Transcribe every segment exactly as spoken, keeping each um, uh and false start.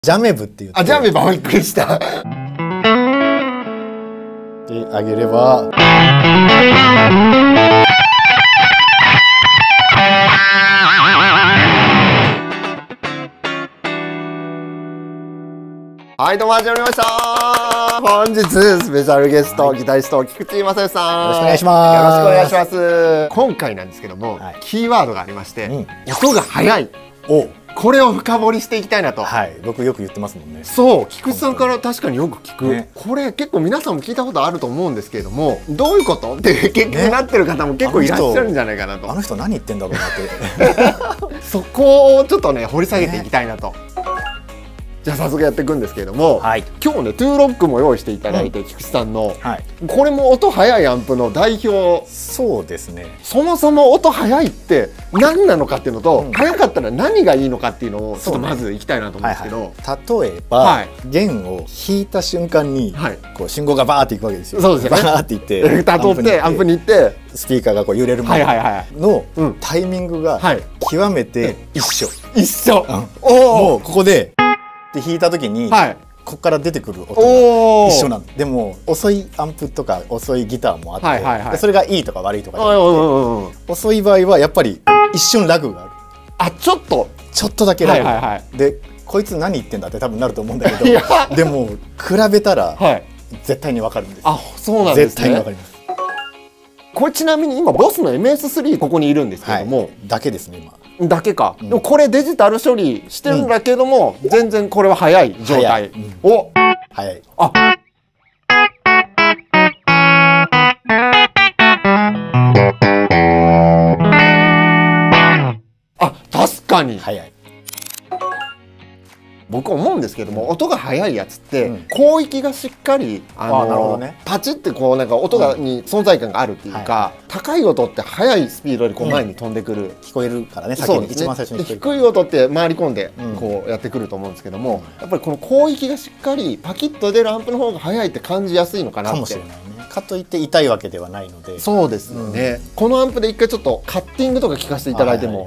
ジャメブって言って、 あ、ジャメブ、びっくりした。 であげれば、 はい、どうも始まりました。本日スペシャルゲスト、はい、ギタリスト菊池正義さん、 よろしくお願いします。 よろしくお願いします。今回なんですけども、はい、キーワードがありまして、うん、音が速い。お、これを深掘りしていきたいなと。 はい、僕よく言ってますもんね。 そう、菊池さんから確かによく聞く、ね、これ結構皆さんも聞いたことあると思うんですけれども、どういうことって結局なってる方も結構いらっしゃるんじゃないかなと。 あの人何言ってんだろうなってそこをちょっとね掘り下げていきたいなと。ね、じゃあ早速やっていくんですけれども、はい、今日ねトゥーロックも用意していただいて、うん、菊池さんの、はい、これも音速いアンプの代表。 そうですね。 そもそも音速いって何なのかっていうのと、うん、速かったら何がいいのかっていうのをちょっとまずいきたいなと思うんですけど、 はいはい、例えば、はい、弦を弾いた瞬間に、はい、こう信号がバーっていくわけですよ。そうですよね。バーっていって歌取ってアンプに行ってスピーカーがこう揺れるまでのタイミングが極めて一緒。 一緒。 うん、もうここでで弾いた時に、はい、ここから出てくる音が一緒なんで、も遅いアンプとか遅いギターもあって、それがいいとか悪いとかじゃなくて、遅い場合はやっぱり一瞬ラグがある。 あ、ちょっとちょっとだけラグがある。でこいつ何言ってんだって多分なると思うんだけどでも比べたら絶対に分かるんです。 あ、そうなんですね。 絶対に分かります。 これちなみに今ボスの エムエススリー ここにいるんですけども、はい、 だけですね今。 だけか、うん、でもこれデジタル処理してるんだけども、うん、全然これは速い状態。うん、お、 速い。 あ、あ、確かに速い。 僕思うんですけども、音が速いやつって広域がしっかりあのパチってこうなんか音がに存在感があるっていうか、高い音って速いスピードでこう前に飛んでくる、 聞こえるからね。先に一番最初に低い音って回り込んでこうやってくると思うんですけども、やっぱりこの広域がしっかりパキッと出るアンプの方が速いって感じやすいのかなって。 かもしれないね。かといって痛いわけではないので。 そうですよね。このアンプで一回ちょっとカッティングとか聞かせていただいても。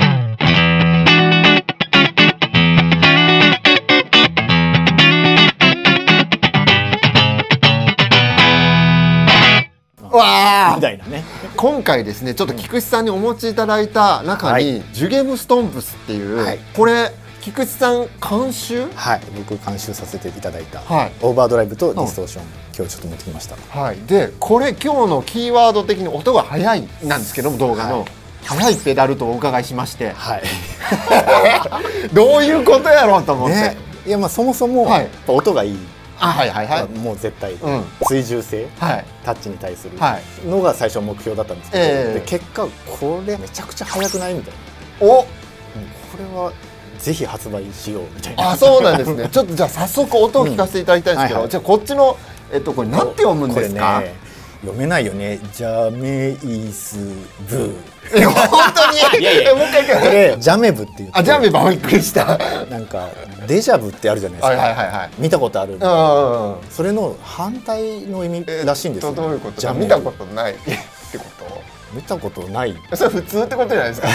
わみたいなね。 今回ですねちょっと菊池さんにお持ちいただいた中に、はい、ジュゲムストンプスっていう、はい、これ菊池さん監修、 はい、僕監修させていただいた、はい、オーバードライブとディストーション、うん、今日ちょっと持ってきました。 はい、でこれ今日のキーワード的に音が速いなんですけども、動画の、はい、速いペダルとお伺いしまして、はい、どういうことやろうと思って、ね、 いやまあそもそも、はい、音がいい。 あ、はいはいはい、 もう絶対、うん、追従性、はい、タッチに対するのが最初目標だったんですけど、えー、で結果これめちゃくちゃ速くないみたいな。お、これはぜひ発売しようみたいな。 あ、そうなんですね。ちょっとじゃあ早速音を聞かせていただきたいんですけど、うん、はいはい、じゃあこっちのえっとこれなんて読むんですか？ ね、読めないよね。ジャメイスブー。 え、本当に？いやいや、もう一回。 これジャメブって言って。 あ、ジャメブ、びっくりした。 なんかデジャブってあるじゃないですか。はいはいはい。見たことある。それの反対の意味らしいんですよ。 どういうこと？じゃあ見たことないってこと？ 見たことない。 それ普通ってことじゃないですか。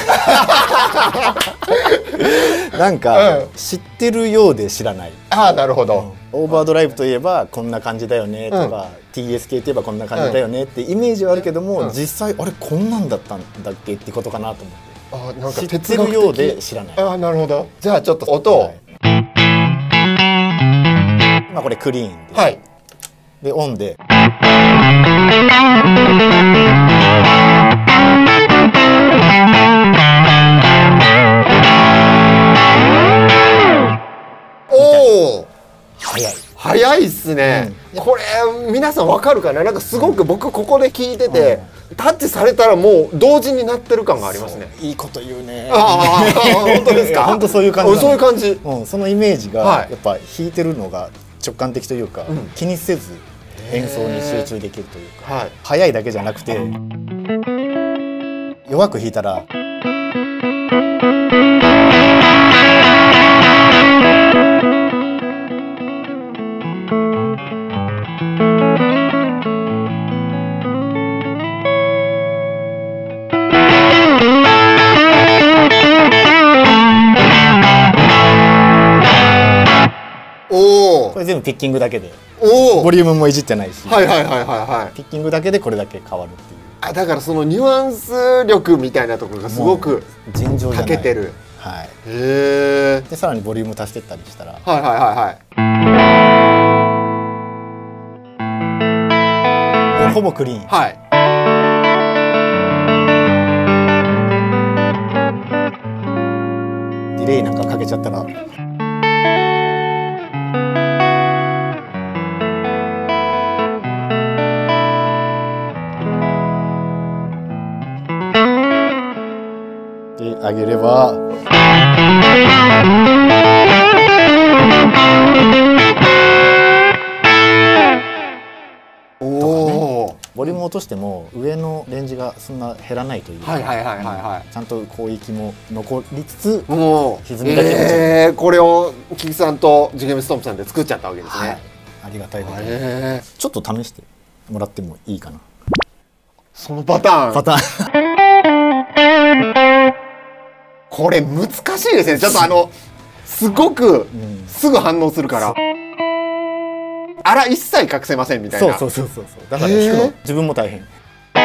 なんか知ってるようで知らない。 ああ、なるほど。 オーバードライブといえばこんな感じだよねとか、ティーエス 系といえばこんな感じだよねってイメージはあるけども、実際あれこんなんだったんだっけってことかなと思って。あ、なんか知ってるようで知らない。 ああ、なるほど。じゃあちょっと音を。 まあこれクリーンです。はい。でオンで。 おお、 早い。 早いっすね。うん、これ皆さんわかるかな。なんかすごく僕ここで聞いてて、うん、タッチされたらもう同時になってる感がありますね。 いいこと言うね。 ああ、本当ですか。 本当そういう感じ。 そういう感じ。 うん、そのイメージがやっぱ弾いてるのが直感的というか、うん、気にせず演奏に集中できるというか、はい、速いだけじゃなくて弱く弾いたら。 おお。 これ全部ピッキングだけで。 おお。 ボリュームもいじってないし。 はいはいはいはいはい。 ピッキングだけでこれだけ変わるっていう。 あ、だからそのニュアンス力みたいなところがすごく尋常じゃない。 かけてる。 はい。 へえ。 でさらにボリューム足してったりしたら。 はいはいはいはい。 もうほぼクリーン。 はい。 ディレイなんかかけちゃったら。で上げれば。おお。ボリューム落としても上のレンジがそんな減らないというか、ちゃんと広域も残りつつ歪みだけ落ちる。 えー、これをキキさんとジゲムストンプさんで作っちゃったわけですね。 はい、ありがたいことに。ちょっと試してもらってもいいかな。 そのパターン。 パターン。これ難しいですね。ちょっとあのすごくすぐ反応するから。あら一切隠せませんみたいな。 そうそうそうそう。だから弾くの自分も大変。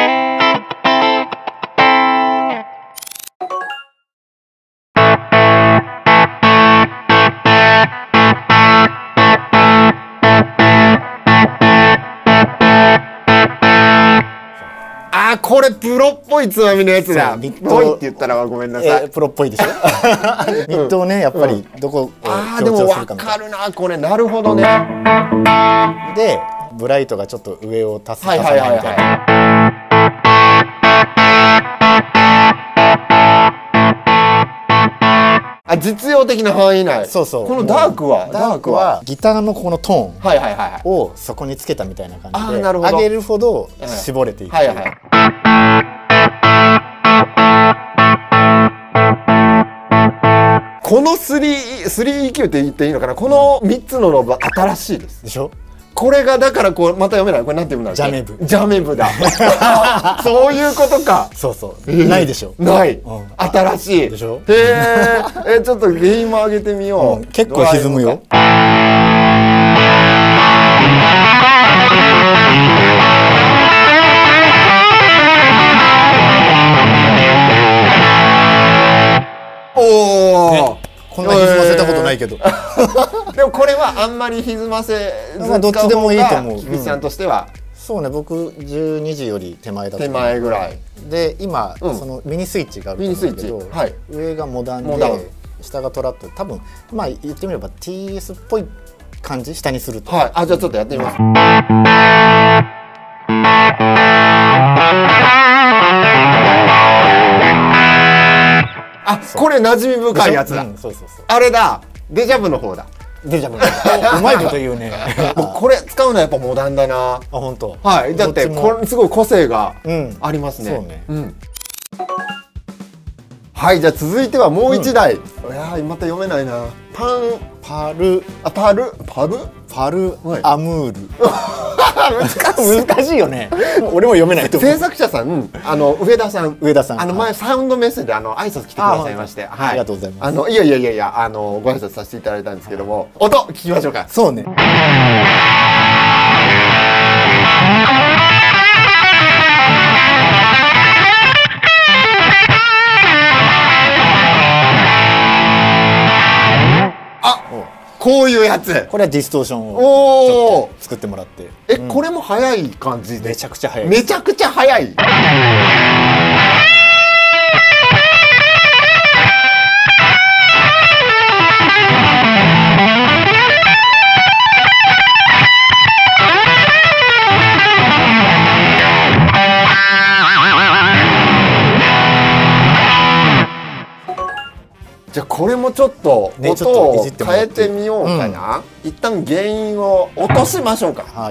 あ、これプロっぽいつまみのやつだ。ぽいって言ったらごめんなさい。 プロっぽいでしょ。ニットをねやっぱりどこを強調するかみたいな。ああでも分かるなこれ。なるほどね。 でブライトがちょっと上を足す足さないみたいな。 あ、実用的な範囲内。 そうそう。 このダークはダークはギターのこのトーンをそこにつけたみたいな感じで上げるほど絞れていく。はいはい。この スリー、スリーイーキュー って言っていいのかな。このみっつのノブ新しいです。 でしょ。 これがだからこうまた読めない。これなんて読むんだ。 ジャメブ。 ジャメブだ。そういうことか。 そうそう。ないでしょ。 ない。新しい。 でしょ。 へえ。え、ちょっとゲインも上げてみよう。 結構歪むよ。おお。こんな歪ませたことないけど。 でもこれはあんまり歪ませまあどっちでもいいと思う。 菊池さんとしては。 そうね、僕じゅうにじより手前だと。 手前ぐらい。 で今そのミニスイッチがあるんだけど、上がモダンで下がトラット。多分まあ言ってみれば ティーエス っぽい感じ下にすると。 はい。あ、じゃあちょっとやってみます。あ、これ馴染み深いやつだ。あれだ。デジャブの方だ。 デジャブ。うまいこと言うね。 これ使うのはやっぱモダンだな。あ、 本当。 はい。だってこれすごい個性がありますね。 そうね。 はい、じゃあ続いてはもう一台。いやまた読めないな。パンパルあパルパルパルアムール。難しいよね。俺も読めないと思う。 制作者さん、あの上田さん、 上田さん、 あの前サウンドメッセであの挨拶来てくださいまして、 ありがとうございます。 あのいやいやいやいやあのご挨拶させていただいたんですけども、音聞きましょうか。 そうね。 こういうやつ。 これはディストーションを作ってもらって。 え、これも早い感じで。 めちゃくちゃ早い。 めちゃくちゃ早い。じゃあこれもちょっと音を変えてみようかな。一旦原因を落としましょうか。 はい。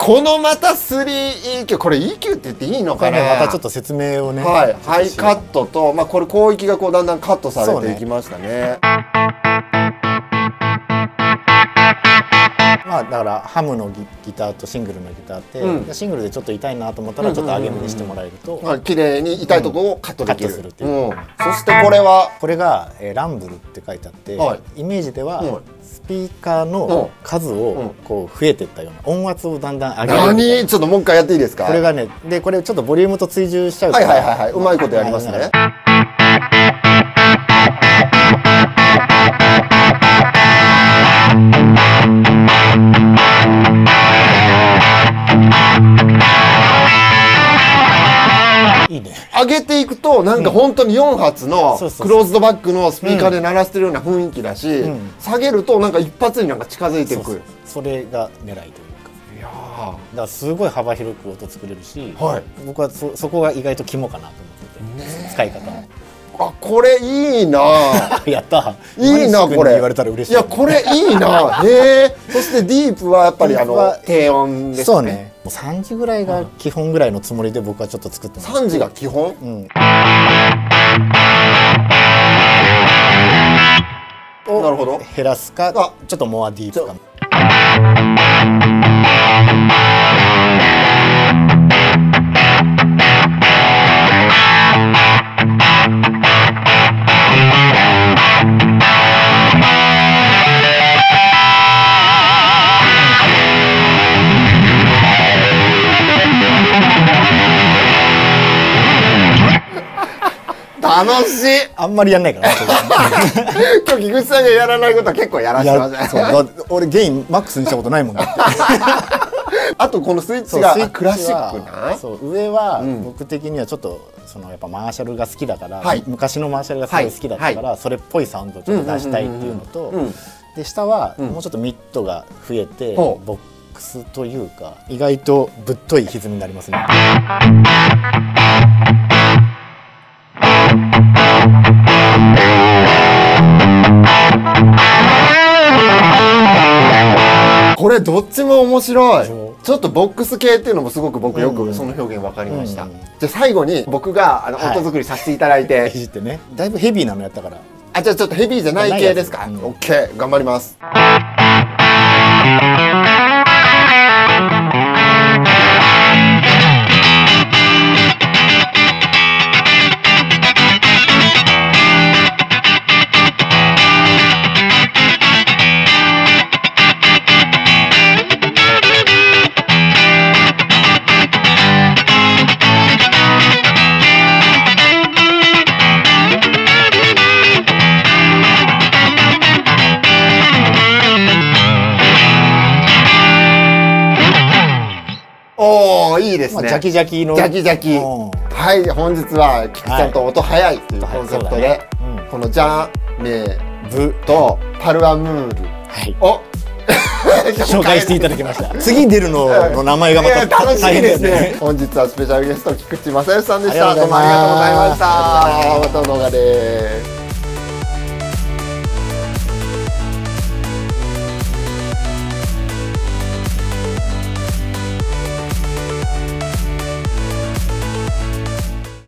このまた スリーイーキュー、 これ イーキュー って言っていいのかな。 またちょっと説明をね、 はい、ハイカットと、まあこれ広域がこうだんだんカットされていきましたね。 まあだからハムの ギ, ギターとシングルのギターって、うん、シングルでちょっと痛いなと思ったらちょっと上げ目にしてもらえると綺麗に痛いところをカットできる、うん、 カットするっていう、うん、 そしてこれはこれが、えー、ランブルって書いてあって、はい、イメージでは、うん、スピーカーの数をこう増えていったような音圧をだんだん上げる。 何？ちょっともう一回やっていいですか？ これがね、でこれちょっとボリュームと追従しちゃうから、はいはいはいはい、うまいことやりますね。 いいね。 上げていくとなんか本当によん発のクローズドバックのスピーカーで鳴らしてるような雰囲気だし、下げるとなんか一発になんか近づいていく。 それが狙いというか。いやだからすごい幅広く音作れるし、はい、僕は そ, そこが意外と肝かなと思ってて、使い方も。 あ、これいいなやったいいなこれ。 言われたら嬉しい。 いやこれいいなへえ。そしてディープはやっぱりあの低音ですね。 そうね。もうさんじぐらいが基本ぐらいのつもりで僕はちょっと作ってます。 さんじが基本？うん。なるほど。 減らすか、ちょっとモアディープか。 楽しい。 あんまりやんないから今日菊池さんがやらないことは結構やらせてますね。 俺ゲインマックスにしたことないもんね。 あとこのスイッチがクラシックな。 そう上は僕的にはちょっとそのやっぱマーシャルが好きだから、昔のマーシャルがすごい好きだったからそれっぽいサウンドをちょっと出したいっていうのと、で下はもうちょっとミッドが増えてボックスというか意外とぶっとい歪みになりますね。 これどっちも面白い。ちょっとボックス系っていうのもすごく僕よくその表現分かりました。じゃあ最後に僕があの音作りさせていただいて、 いじってね。だいぶヘビーなのやったから。 あ、じゃあちょっとヘビーじゃない系ですか。オッケー、頑張ります。おお、いいですね。 ジャキジャキの。 ジャキジャキ。はい、本日は菊池さんと音早いというコンセプトで、このジャメブとパルアムールを紹介していただきました。次に出るのの名前がまた楽しみですね。本日はスペシャルゲスト菊池正義さんでした。どうもありがとうございました。また動画です。